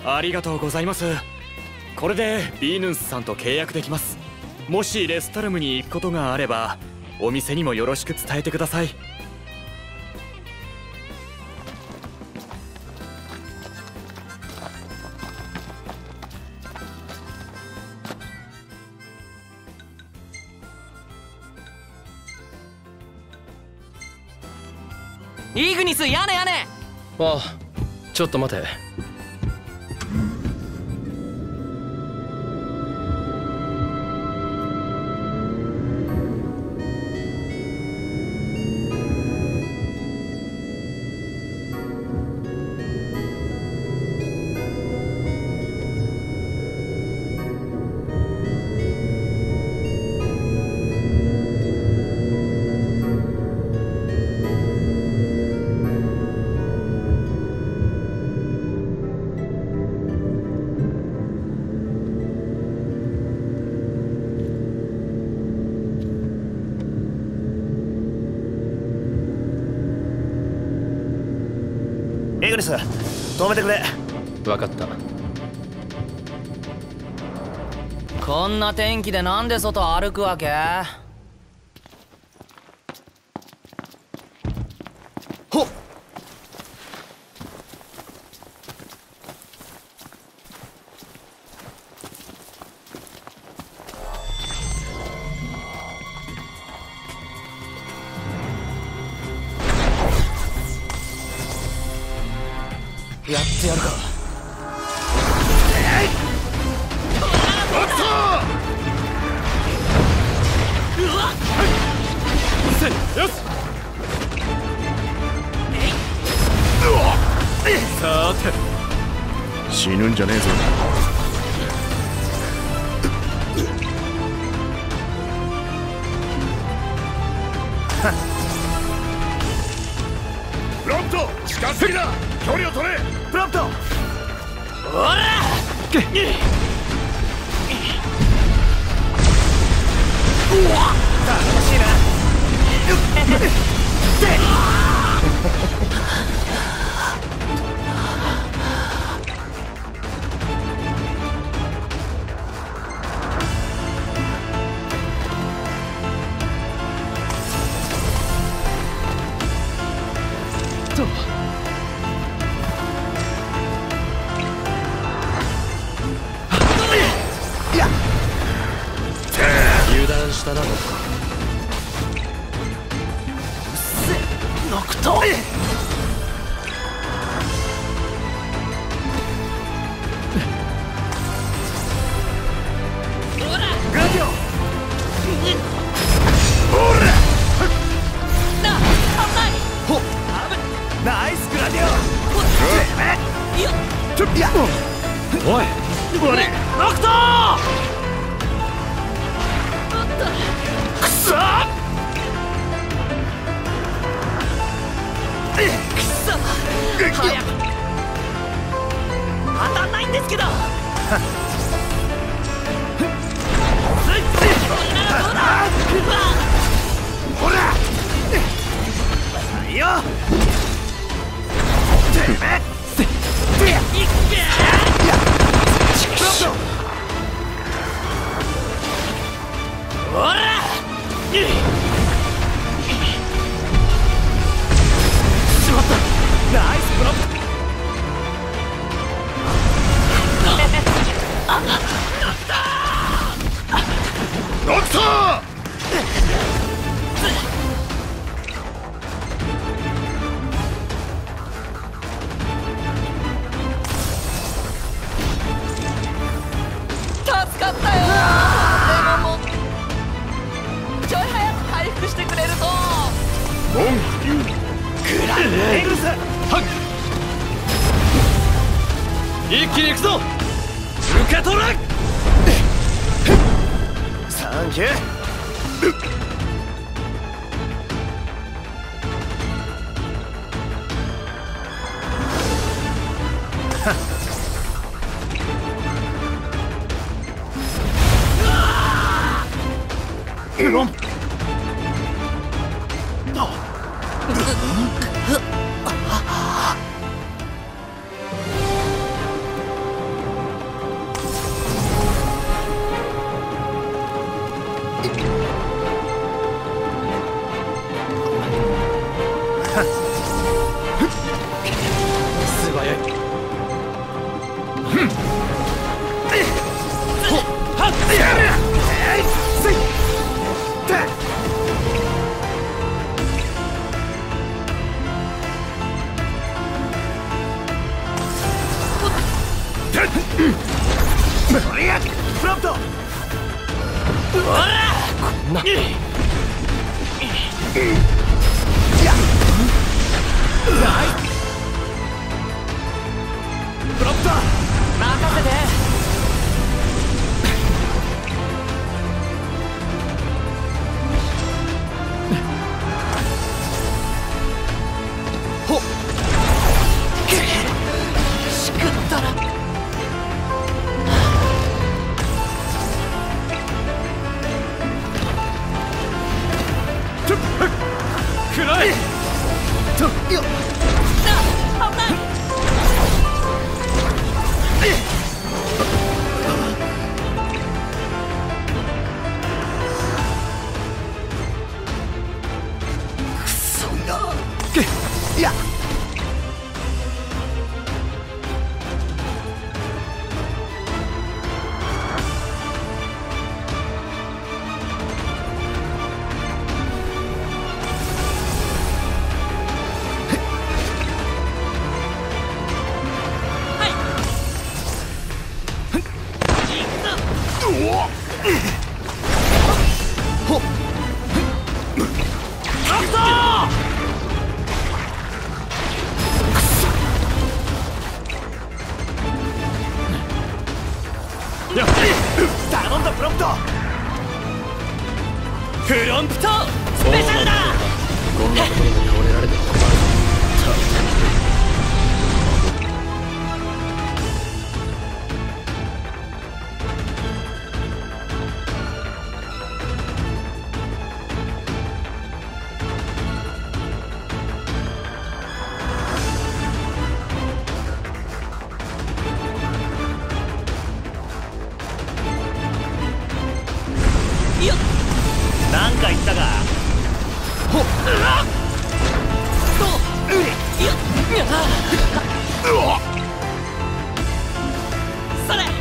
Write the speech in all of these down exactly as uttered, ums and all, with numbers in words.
ありがとうございます。これでビーヌンスさんと契約できます。もしレスタルムに行くことがあればお店にもよろしく伝えてください。 イグニス、やねやね。 ああ、ちょっと待て。 イグニス、止めてくれ。 分かった。 こんな天気でなんで外歩くわけ？ ほっ。やってやるか。えい！おっと！うわっ！せん、よし！さーて、死ぬんじゃねえぞ。プロンプト、近づきだ。距離を取れ。プロンプト。おら！けっ！うわ！頼もしいな。 油断したな。うっせノクト。グラディオ。ほら。な、危ない。ほっ。ナイスグラディオ。いや。ちょっと。 おい。 ノクト。くそー！くそ！早く当たんないんですけど。ほら！いいよ！てめえ！いっけー！ほら！しまった！ナイスブロック！ノクトー！ 助かったよ。でももうちょい早く回復してくれると。 文句言うの。グランエングルス。 はっ！一気に行くぞ。受け取れ。 サンキュー。うロン。 プラント。こんな。プランター任せて。 ほっしくったら暗いとよっあ危ない。 くそなけいやほっラクトーやっ頼んだプラント。 プロンプトスペシャルだ。 こんなところで倒れられても困る。 よっなんか言ったか。 ほっとよっうわそれ。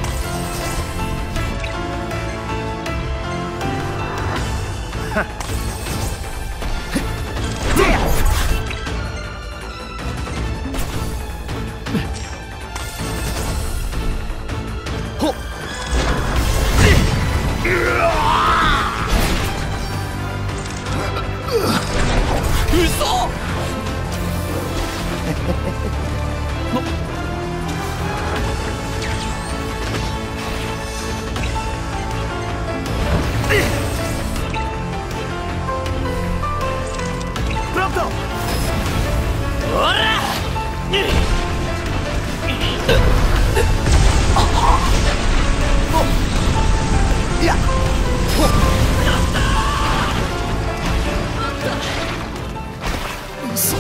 ほっ嘘。 プラント。 ほらいやほっ嘘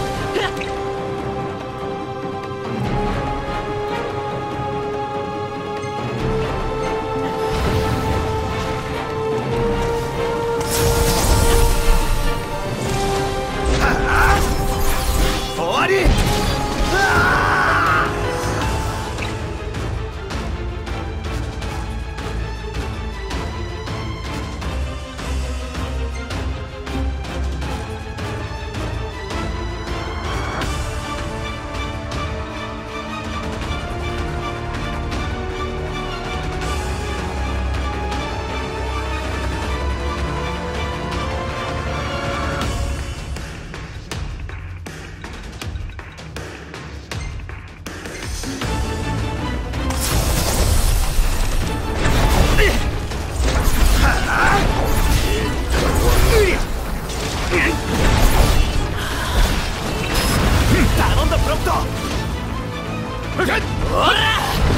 終わり。頼んだプラント。 ほら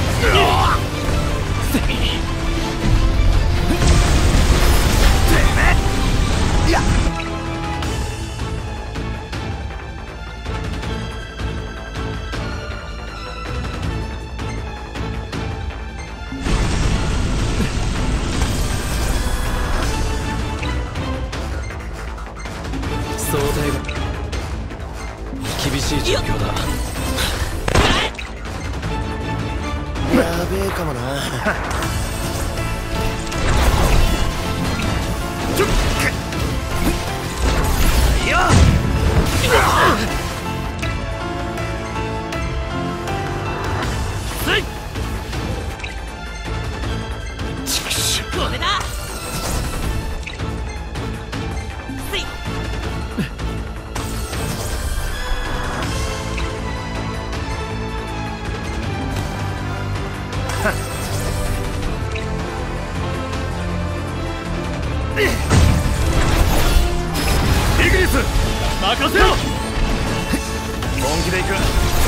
いや総体が厳しい状況だ。 やべえかもな。 これだ。せい。 イグニス任せろ。 本気でいく。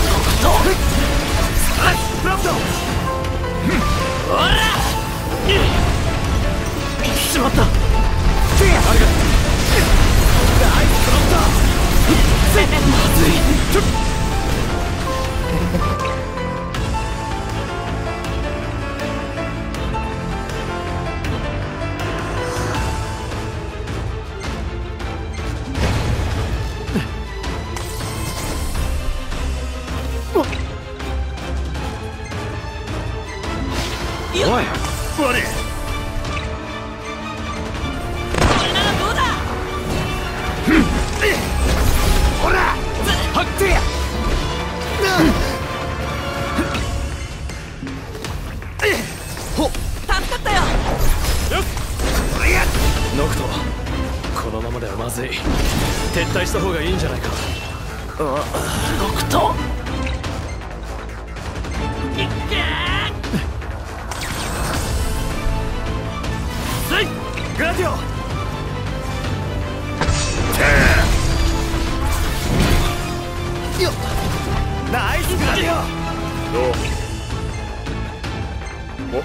フラット。 ほら。 しまった。 ありがとう。ナイスドロップだ。 まずい。 おい、悪い。 これならどうだ。 ほら、はってや。ほっ、 助かったよ。 ノクト、このままではまずい。撤退した方がいいんじゃないか。 ノクト。いっけグラディオ。よっ、ナイスグラディオ。 どうお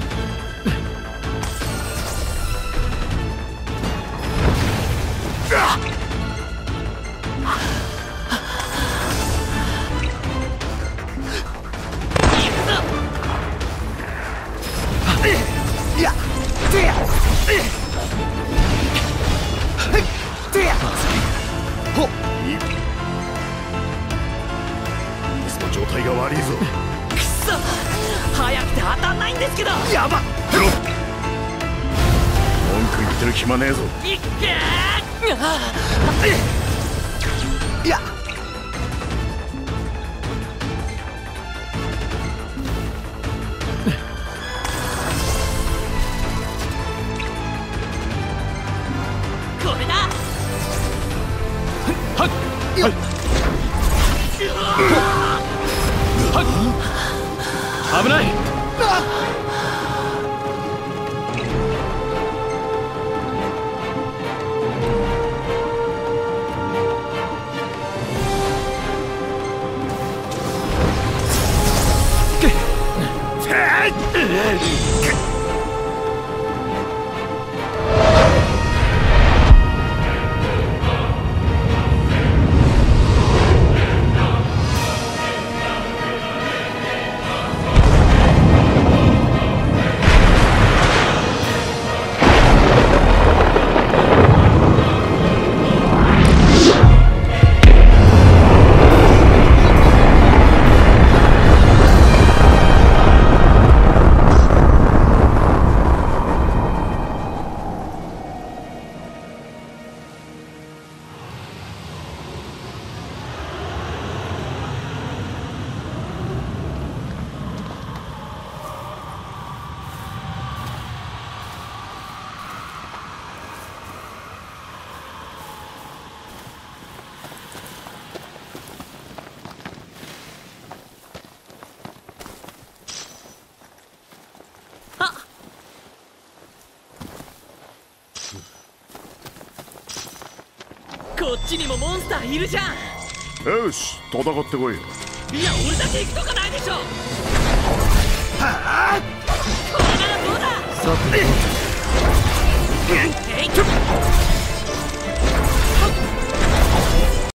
いや、てや。てや。ほっ。ミスの状態が悪いぞ。 くそ。早くて当たんないんですけど。 やばっ。文句言ってる暇ねえぞ。 いっけいや。 これだ。 はっよっ。 危ない。 こっちにもモンスターいるじゃん。 よし、戦ってこいよ。 いや、俺だけ行くとかないでしょ。 はあ。 これならどうだ。 さて、 えいっ。